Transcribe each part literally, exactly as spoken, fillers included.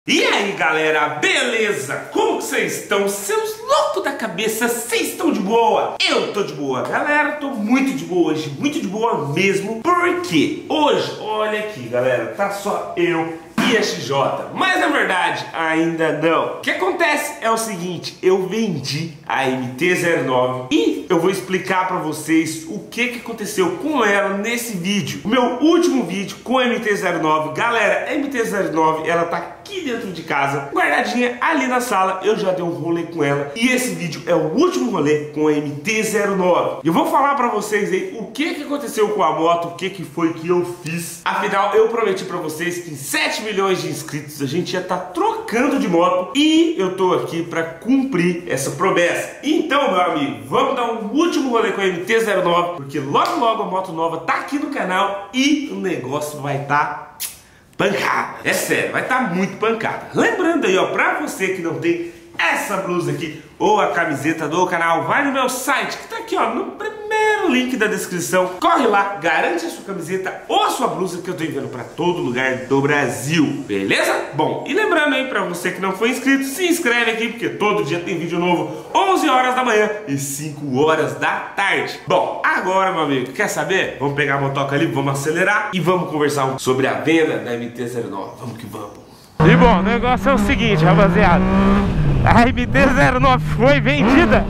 E aí galera, beleza? Como que vocês estão? Seus loucos da cabeça, vocês estão de boa? Eu tô de boa, galera, tô muito de boa hoje, muito de boa mesmo. Porque hoje, olha aqui galera, tá só eu e a X J, mas na verdade ainda não. O que acontece é o seguinte, eu vendi a M T zero nove e eu vou explicar pra vocês o que que aconteceu com ela nesse vídeo. O meu último vídeo com a M T zero nove, galera, a M T zero nove, ela tá aqui dentro de casa, guardadinha ali na sala, eu já dei um rolê com ela e esse vídeo é o último rolê com a M T zero nove. Eu vou falar pra vocês aí o que que aconteceu com a moto, o que que foi que eu fiz. Afinal, eu prometi pra vocês que em sete milhões de inscritos a gente ia estar tá trocando de moto e eu tô aqui pra cumprir essa promessa. Então, meu amigo, vamos dar um último rolê com a M T zero nove, porque logo logo a moto nova tá aqui no canal e o negócio vai estar tá pancada. É sério, vai estar tá muito pancada. Lembrando aí, ó, pra você que não tem essa blusa aqui ou a camiseta do canal, vai no meu site que tá aqui, ó, no primeiro link da descrição. Corre lá, garante a sua camiseta ou a sua blusa que eu tô enviando pra todo lugar do Brasil, beleza? Bom, e lembrando aí pra você que não foi inscrito, se inscreve aqui porque todo dia tem vídeo novo, onze horas da manhã e cinco horas da tarde. Bom, agora, meu amigo, quer saber? Vamos pegar a motoca ali, vamos acelerar e vamos conversar sobre a venda da M T zero nove. Vamos que vamos. E bom, o negócio é o seguinte, rapaziada, a M T zero nove foi vendida.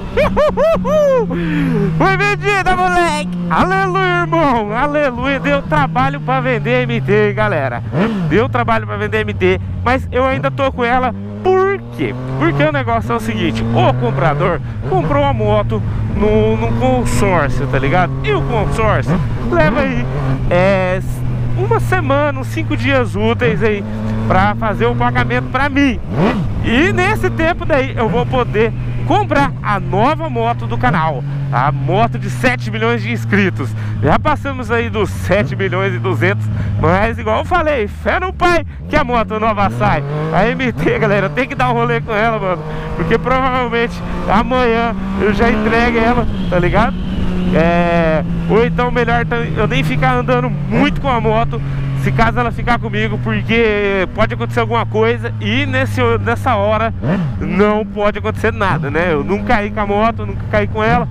Foi vendida, moleque. Aleluia, irmão. Aleluia. Deu trabalho pra vender M T, galera. Deu trabalho pra vender M T, mas eu ainda tô com ela. Por quê? Porque o negócio é o seguinte, o comprador comprou a moto no, no consórcio, tá ligado? E o consórcio leva aí é, uma semana, uns cinco dias úteis aí pra fazer o pagamento pra mim. E nesse tempo daí eu vou poder comprar a nova moto do canal, a moto de sete milhões de inscritos. Já passamos aí dos sete milhões e duzentos, mas igual eu falei, fé no pai que a moto nova sai. A M T, galera, tem que dar um rolê com ela, mano, porque provavelmente amanhã eu já entrego ela, tá ligado? É... Ou então melhor eu nem ficar andando muito com a moto, se caso ela ficar comigo, porque pode acontecer alguma coisa e nesse, nessa hora não pode acontecer nada, né? Eu nunca caí com a moto, nunca caí com ela.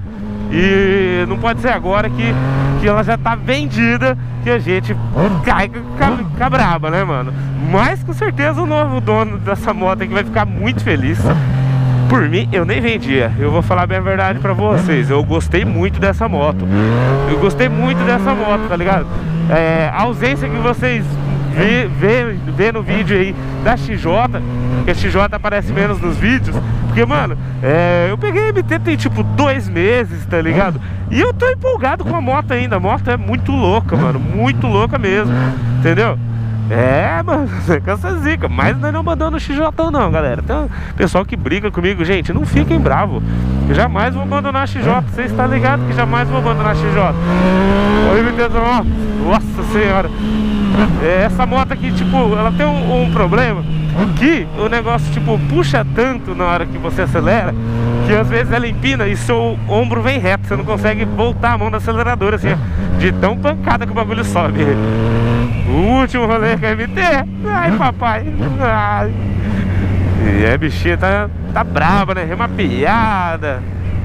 E não pode ser agora que, que ela já tá vendida que a gente cai com a braba, né, mano? Mas com certeza o novo dono dessa moto aqui vai ficar muito feliz. Por mim, eu nem vendia. Eu vou falar bem a verdade pra vocês. Eu gostei muito dessa moto. Eu gostei muito dessa moto, tá ligado? É, a ausência que vocês vê, vê, vê no vídeo aí da X J, que a X J aparece menos nos vídeos. Porque, mano, é, eu peguei a M T tem tipo dois meses, tá ligado? E eu tô empolgado com a moto ainda. A moto é muito louca, mano. Muito louca mesmo. Entendeu? É, mano, cansa zica. Mas nós não mandamos no X J não, galera. Tem um pessoal que briga comigo. Gente, não fiquem bravos. Eu jamais vou abandonar a X J. Vocês estão ligados que jamais vou abandonar a X J. Oi, meu Deus, ó. Nossa senhora. É, essa moto aqui, tipo, ela tem um, um problema, que o negócio, tipo, puxa tanto na hora que você acelera, que às vezes ela empina e seu ombro vem reto. Você não consegue voltar a mão no acelerador, assim, de tão pancada que o bagulho sobe. O último rolê com a M T. Ai, papai. Ai. E a bichinha tá, tá brava, né? Remapeada.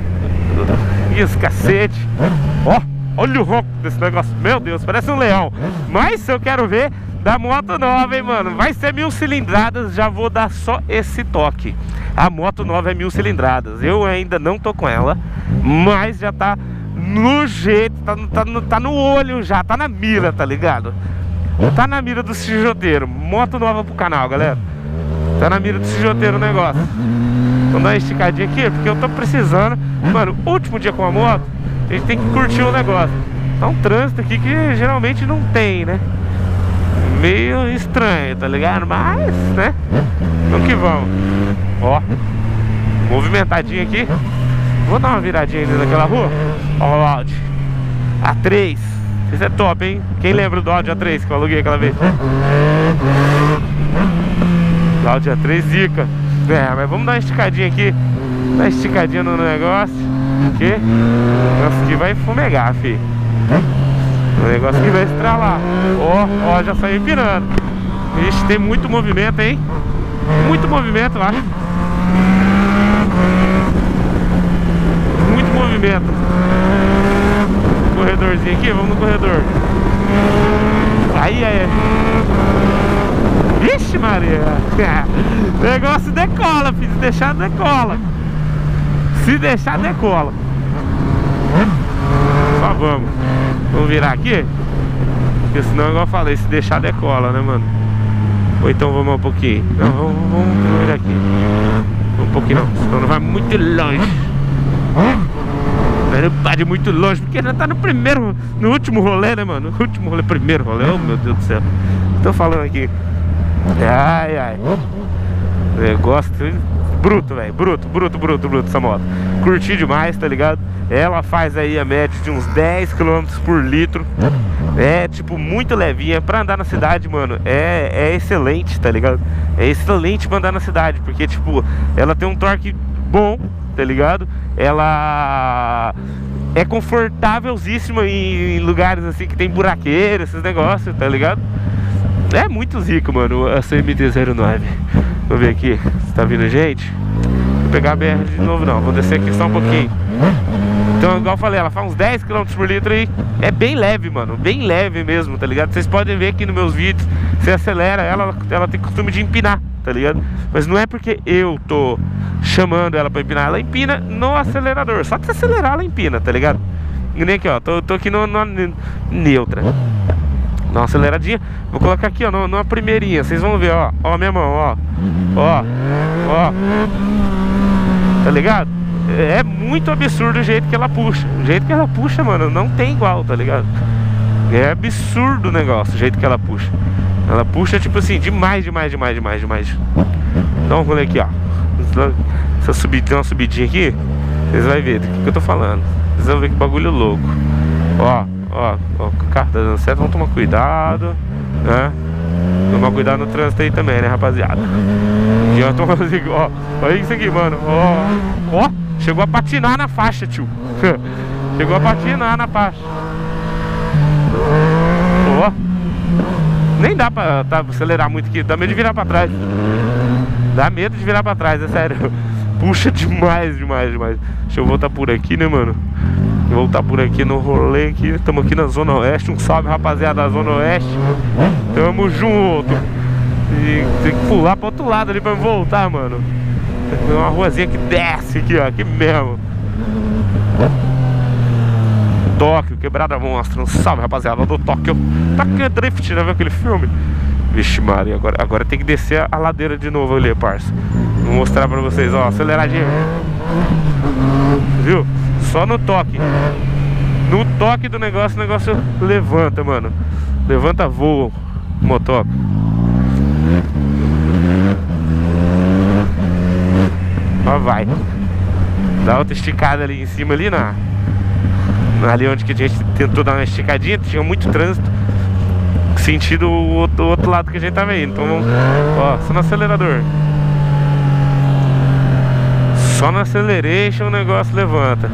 Isso, cacete. Ó, olha o ronco desse negócio. Meu Deus, parece um leão. Mas se eu quero ver da moto nova, hein, mano. Vai ser mil cilindradas, já vou dar só esse toque. A moto nova é mil cilindradas. Eu ainda não tô com ela, mas já tá no jeito, tá, tá, tá no olho já, tá na mira, tá ligado? Tá na mira do cijoteiro. Moto nova pro canal, galera. Tá na mira do cijoteiro o negócio. Vamos dar uma esticadinha aqui, porque eu tô precisando. Mano, último dia com a moto, a gente tem que curtir o negócio. Tá um trânsito aqui que geralmente não tem, né? Meio estranho, tá ligado? Mas, né? Vamos que vamos. Ó, movimentadinho aqui. Vou dar uma viradinha ali naquela rua. Ó o Audi A três. Esse é top, hein? Quem lembra do Audi A três que eu aluguei aquela vez? O Audi A três zica. É, mas vamos dar uma esticadinha aqui. Dar uma esticadinha no negócio. Aqui. O negócio aqui vai fumegar, fi. O negócio aqui vai estralar. Ó, ó, já saiu empinando. Ixi, tem muito movimento, hein? Muito movimento, eu acho. Muito movimento. Corredorzinho aqui, vamos no corredor. Aí, aí. Vixe, Maria. O negócio decola, filho. Se deixar, decola. Se deixar, decola. Só vamos. Vamos virar aqui. Porque senão, igual eu falei, se deixar, decola, né, mano? Ou então vamos um pouquinho. Não, vamos, vamos virar aqui. Um pouquinho não, senão não vai muito longe. Não pode muito longe, porque já tá no primeiro, no último rolê, né, mano? Último rolê, primeiro rolê, oh meu Deus do céu. Tô falando aqui. Ai, ai. Negócio bruto, velho. Bruto, bruto, bruto, bruto essa moto. Curti demais, tá ligado? Ela faz aí a média de uns dez quilômetros por litro. É, tipo, muito levinha. Pra andar na cidade, mano, é, é excelente, tá ligado? É excelente pra andar na cidade, porque, tipo, ela tem um torque bom, tá ligado? Ela é confortávelzíssima em lugares assim que tem buraqueiro, esses negócios, tá ligado? É muito zica, mano, a C M T zero nove. Vamos ver aqui se tá vindo gente. Vou pegar a B R de novo não, vou descer aqui só um pouquinho. Então, igual eu falei, ela faz uns dez quilômetros por litro e é bem leve, mano, bem leve mesmo, tá ligado? Vocês podem ver aqui nos meus vídeos, você acelera ela, ela tem costume de empinar, tá ligado? Mas não é porque eu tô chamando ela pra empinar, ela empina no acelerador. Só de você acelerar ela empina, tá ligado? E nem aqui, ó, tô, tô aqui no, no neutra. Dá uma aceleradinha. Vou colocar aqui, ó, no, numa primeirinha. Vocês vão ver, ó, ó minha mão, ó. Ó, ó. Tá ligado? É muito absurdo o jeito que ela puxa. O jeito que ela puxa, mano, não tem igual, tá ligado? É absurdo o negócio, o jeito que ela puxa. Ela puxa, tipo assim, demais, demais, demais, demais, demais. Dá um rolê aqui, ó. Essa subida, tem uma subidinha aqui. Vocês vão ver do que, que eu tô falando. Vocês vão ver que bagulho louco. Ó, ó, ó, o carro tá dando certo, vamos tomar cuidado, né? Tomar cuidado no trânsito aí também, né, rapaziada? Aqui, ó, toma, ó, olha isso aqui, mano. Ó, ó, chegou a patinar na faixa, tio. Chegou a patinar na faixa. Ó. Nem dá pra tá, acelerar muito aqui, dá medo de virar pra trás. Dá medo de virar pra trás, é sério. Puxa demais, demais, demais. Deixa eu voltar por aqui, né, mano? Vou voltar por aqui no rolê aqui. Estamos aqui na Zona Oeste. Um salve, rapaziada da Zona Oeste. Tamo junto. E tem que pular pro outro lado ali pra voltar, mano. Tem uma ruazinha que desce aqui, ó. Aqui mesmo. Tóquio, Quebrada Monstra. Um salve, rapaziada do Tóquio. Tóquio Drift, já viu aquele filme? Vixe, Maria, agora, agora tem que descer a, a ladeira de novo ali, parça. Vou mostrar pra vocês, ó, aceleradinho. Viu? Só no toque. No toque do negócio, o negócio levanta, mano. Levanta voo, motoca. Ó, vai. Dá outra esticada ali em cima, ali na... Ali onde que a gente tentou dar uma esticadinha, tinha muito trânsito. Sentido o outro, o outro lado que a gente tava indo. Então vamos, ó, só no acelerador. Só no acceleration o negócio levanta.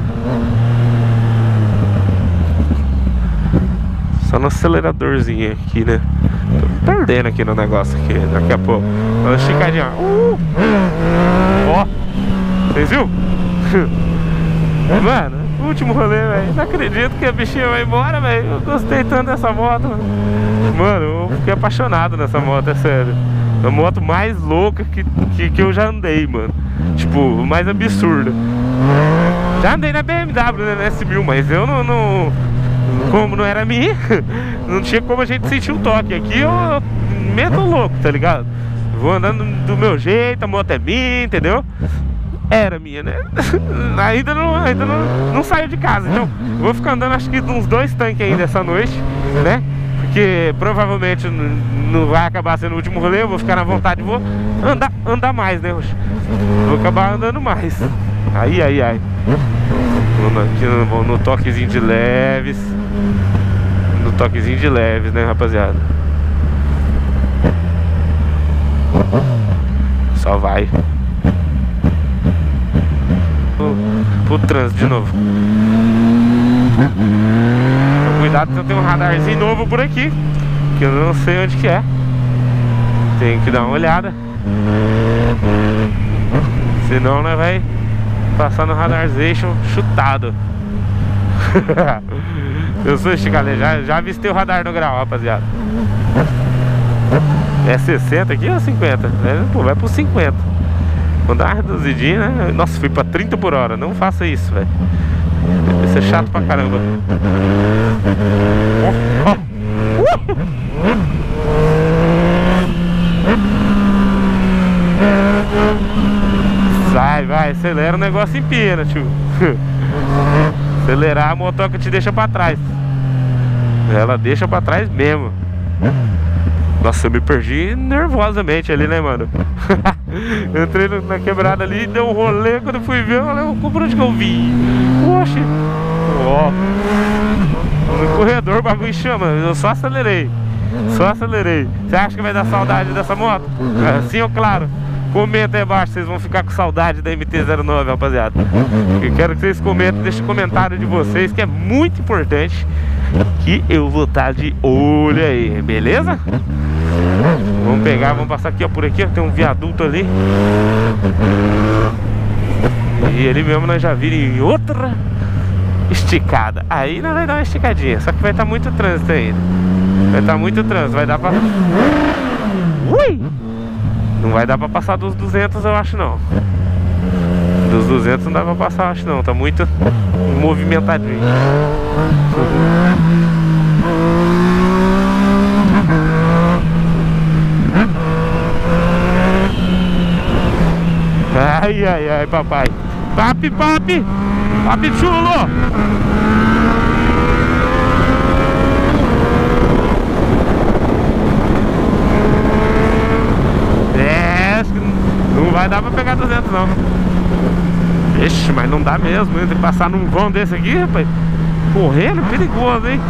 Só no aceleradorzinho aqui, né? Tô perdendo aqui no negócio aqui, daqui a pouco. Uma esticadinha, ó. Uh! Ó, vocês viu? Mano, último rolê, velho. Não acredito que a bichinha vai embora, velho. Eu gostei tanto dessa moto. Mano, eu fiquei apaixonado nessa moto, é sério. É a moto mais louca que, que, que eu já andei, mano. Tipo, mais absurda. Já andei na B M W, né, na S mil, mas eu não, não... Como não era minha, não tinha como a gente sentir o toque. Aqui eu meto louco, tá ligado? Vou andando do meu jeito, a moto é minha, entendeu? Era minha, né? Ainda não, ainda não, não saiu de casa. Então, eu vou ficar andando acho que uns dois tanques ainda essa noite, né? Porque provavelmente não vai acabar sendo o último rolê. Eu vou ficar na vontade, vou andar, andar mais, né? Vou acabar andando mais. Aí, aí, aí. Aqui no, no toquezinho de leves. No toquezinho de leves, né, rapaziada? Só vai. Pro trânsito de novo. Cuidado que eu tenho um radarzinho novo por aqui, que eu não sei onde que é. Tenho que dar uma olhada. Senão nós vai passar no Radarzation chutado. Eu sou esticado, já, já avistei o radar no grau, rapaziada. É sessenta aqui ou cinquenta? É, pô, vai pro cinquenta. Quando dá uma reduzidinha, né? Nossa, fui pra trinta por hora. Não faça isso, velho. Isso é chato pra caramba. Oh, oh. Uh! Vai, vai, acelera, o negócio empina, tio. Acelerar, a motoca te deixa pra trás. Ela deixa pra trás mesmo. Nossa, eu me perdi nervosamente ali, né, mano? Entrei na quebrada ali, deu um rolê. Quando eu fui ver, eu falei, por onde que eu vim? Oxe. Ó. No corredor o bagulho chama. Eu só acelerei. Só acelerei. Você acha que vai dar saudade dessa moto? Sim ou claro? Comenta aí abaixo, vocês vão ficar com saudade da M T zero nove, rapaziada. Eu quero que vocês comentem, deixem comentário de vocês, que é muito importante, que eu vou estar de olho aí, beleza? Vamos pegar, vamos passar aqui, ó, por aqui, ó, tem um viaduto ali. E ali mesmo nós já vira em outra esticada. Aí nós vai dar uma esticadinha, só que vai estar muito trânsito ainda. Vai estar muito trânsito, vai dar pra... Ui! Não vai dar pra passar dos duzentos, eu acho, não. Dos duzentos não dá pra passar, acho, não. Tá muito movimentadinho. Ai, ai, ai, papai. Papi, papi. Papi chulo. Não vai dar pra pegar duzentos, não. Ixi, mas não dá mesmo. Tem que passar num vão desse aqui, rapaz. Correndo, perigoso, hein?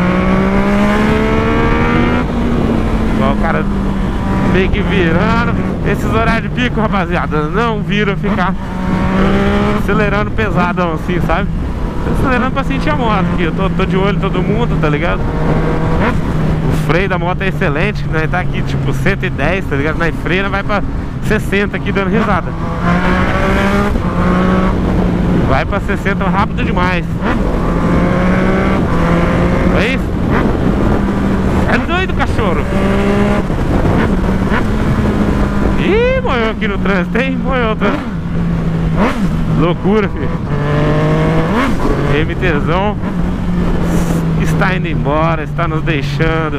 Ó, o cara meio que virando. Esses horários de pico, rapaziada, não vira ficar acelerando pesadão assim, sabe? Tô acelerando pra sentir a moto aqui. Eu tô, tô de olho em todo mundo, tá ligado? O freio da moto é excelente, né? Tá aqui tipo cento e dez, tá ligado? Na freia vai pra sessenta aqui dando risada. Vai pra sessenta rápido demais. É isso? É doido, cachorro. Ih, moiou aqui no trânsito, hein? Moiou o trânsito. Loucura, filho. MTzão está indo embora, está nos deixando.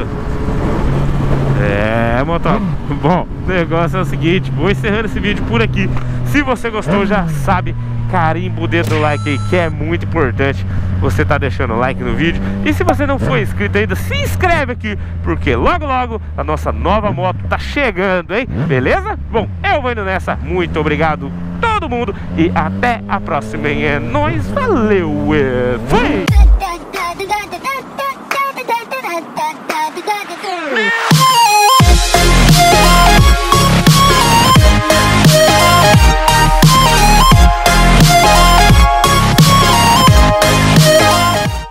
É, motor. Bom, o negócio é o seguinte, vou encerrando esse vídeo por aqui. Se você gostou, já sabe, carimba o dedo do like aí, que é muito importante você tá deixando o like no vídeo. E se você não for inscrito ainda, se inscreve aqui, porque logo logo a nossa nova moto tá chegando, hein? Beleza? Bom, eu vou indo nessa. Muito obrigado todo mundo e até a próxima, hein? É nóis, valeu, fui!